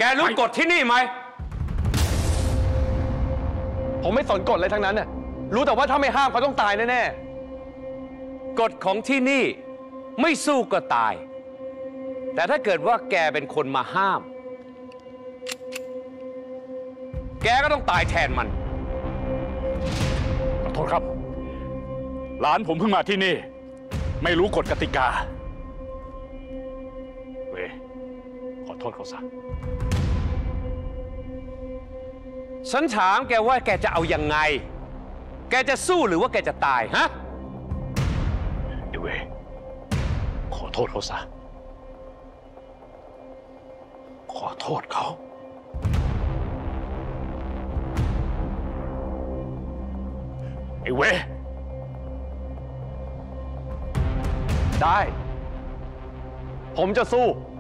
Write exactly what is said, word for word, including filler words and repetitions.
แกรู้กฎที่นี่ไหมผมไม่สนกฎอะไรทั้งนั้นน่ะรู้แต่ว่าถ้าไม่ห้ามเขาต้องตายแน่ๆกฎของที่นี่ไม่สู้ก็ตายแต่ถ้าเกิดว่าแกเป็นคนมาห้ามแกก็ต้องตายแทนมันขอโทษครับหลานผมเพิ่งมาที่นี่ไม่รู้กฎกติกาเว้ยขอโทษเขาซะฉันถามแกว่าแกจะเอายังไงแกจะสู้หรือว่าแกจะตายฮะเดี๋ยวเว้ยขอโทษเขาซะขอโทษเขาไอ้เว้ยได้ผมจะสู้